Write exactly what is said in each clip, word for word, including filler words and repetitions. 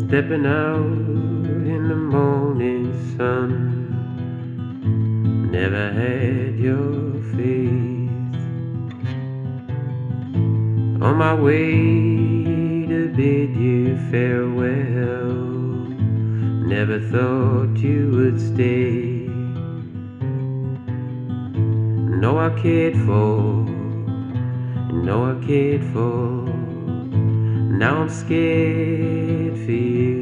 Stepping out in the morning sun. Never had your face. On my way to bid you farewell. Never thought you would stay. No, I cared for, no, I cared for. Now I'm scared for you.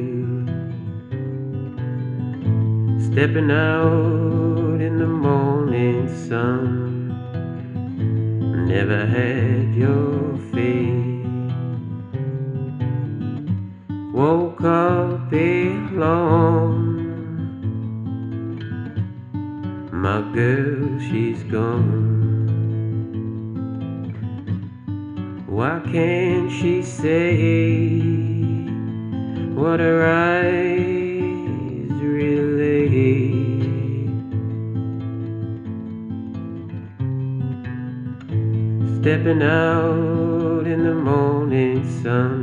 Stepping out in the morning sun. Never had your face. Woke up alone. My girl, she's gone. Why can't she say what her eyes relay? Stepping out in the morning sun.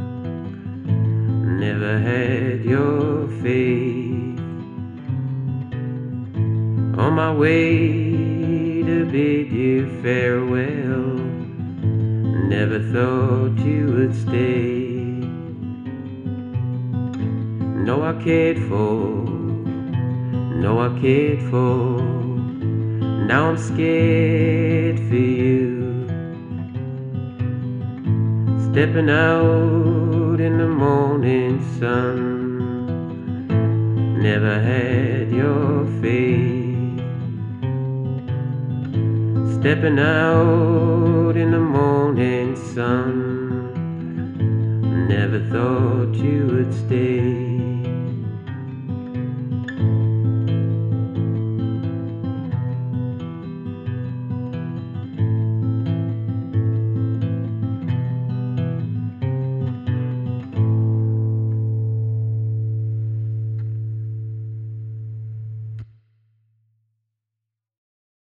Never had your face. On my way to bid you farewell. Never thought you would stay. No, I cared for, no, I cared for. Now I'm scared for you. Stepping out in the morning sun. Never had your face. Stepping out in the morning sun. Never thought you would stay.